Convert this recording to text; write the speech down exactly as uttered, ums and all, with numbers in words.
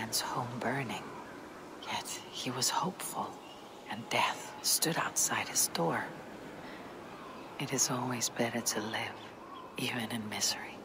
friend's home burning. Yet he was hopeful, and death stood outside his door. It is always better to live, even in misery.